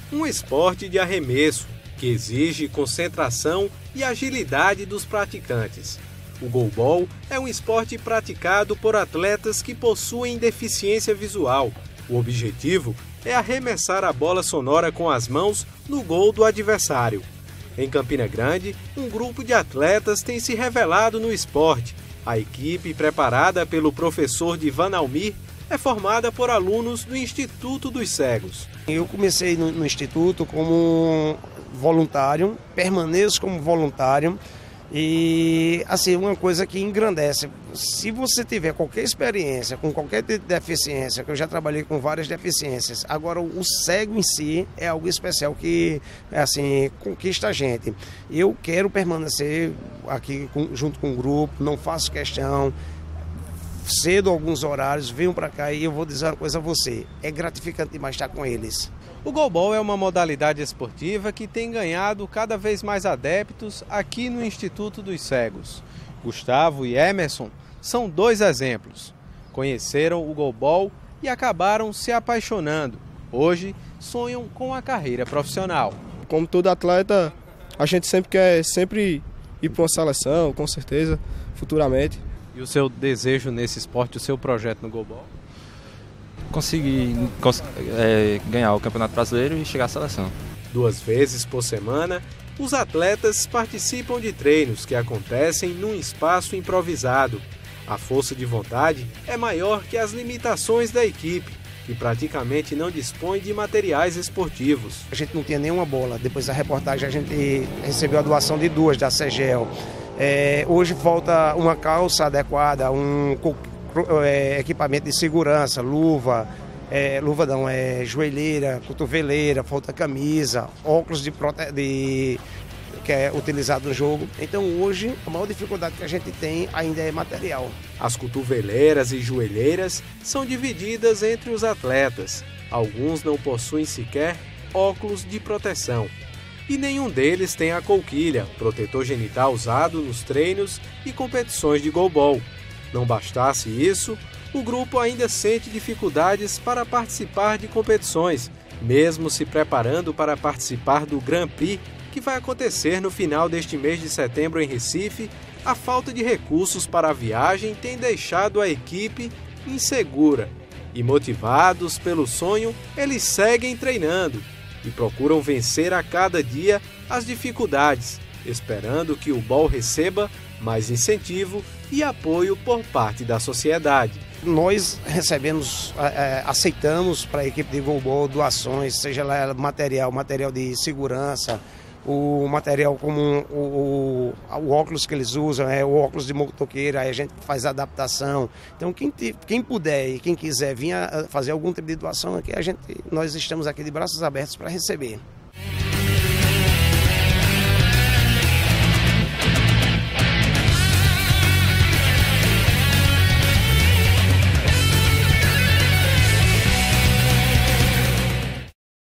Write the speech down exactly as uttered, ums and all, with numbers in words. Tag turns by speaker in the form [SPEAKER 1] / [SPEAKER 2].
[SPEAKER 1] um esporte de arremesso que exige concentração e agilidade dos praticantes. O goalball é um esporte praticado por atletas que possuem deficiência visual. O objetivo é arremessar a bola sonora com as mãos no gol do adversário. Em Campina Grande, um grupo de atletas tem se revelado no esporte. A equipe, preparada pelo professor Divan Almir, é formada por alunos do Instituto dos Cegos.
[SPEAKER 2] Eu comecei no, no Instituto como voluntário, permaneço como voluntário e, assim, uma coisa que engrandece. Se você tiver qualquer experiência com qualquer deficiência, que eu já trabalhei com várias deficiências, agora o cego em si é algo especial que, assim, conquista a gente. Eu quero permanecer aqui com, junto com o grupo, não faço questão. Cedo alguns horários, venham para cá e eu vou dizer uma coisa a você, é gratificante demais estar com eles.
[SPEAKER 1] O goalball é uma modalidade esportiva que tem ganhado cada vez mais adeptos aqui no Instituto dos Cegos. Gustavo e Emerson são dois exemplos. Conheceram o goalball e acabaram se apaixonando. Hoje sonham com a carreira profissional.
[SPEAKER 3] Como todo atleta, a gente sempre quer sempre ir para uma seleção, com certeza, futuramente.
[SPEAKER 1] E o seu desejo nesse esporte, o seu projeto no goalball?
[SPEAKER 4] Conseguir cons é, ganhar o Campeonato Brasileiro e chegar à seleção.
[SPEAKER 1] Duas vezes por semana, os atletas participam de treinos que acontecem num espaço improvisado. A força de vontade é maior que as limitações da equipe, que praticamente não dispõe de materiais esportivos.
[SPEAKER 2] A gente não tinha nenhuma bola. Depois da reportagem a gente recebeu a doação de duas da Segel. É, hoje falta uma calça adequada, um é, equipamento de segurança, luva, é, luva não, é joelheira, cotoveleira, falta camisa, óculos de, prote... de que é utilizado no jogo. Então hoje a maior dificuldade que a gente tem ainda é material.
[SPEAKER 1] As cotoveleiras e joelheiras são divididas entre os atletas. Alguns não possuem sequer óculos de proteção. E nenhum deles tem a coquilha, protetor genital usado nos treinos e competições de goalball. Não bastasse isso, o grupo ainda sente dificuldades para participar de competições, mesmo se preparando para participar do Grand Prix, que vai acontecer no final deste mês de setembro em Recife. A falta de recursos para a viagem tem deixado a equipe insegura. E motivados pelo sonho, eles seguem treinando e procuram vencer a cada dia as dificuldades, esperando que o ball receba mais incentivo e apoio por parte da sociedade.
[SPEAKER 2] Nós recebemos, é, aceitamos para a equipe de goalball doações, seja lá material, material de segurança, o material como o, o, o óculos que eles usam, é o óculos de motoqueira, aí a gente faz adaptação. Então quem, quem puder e quem quiser vir fazer algum tipo de doação aqui, a gente, nós estamos aqui de braços abertos para receber.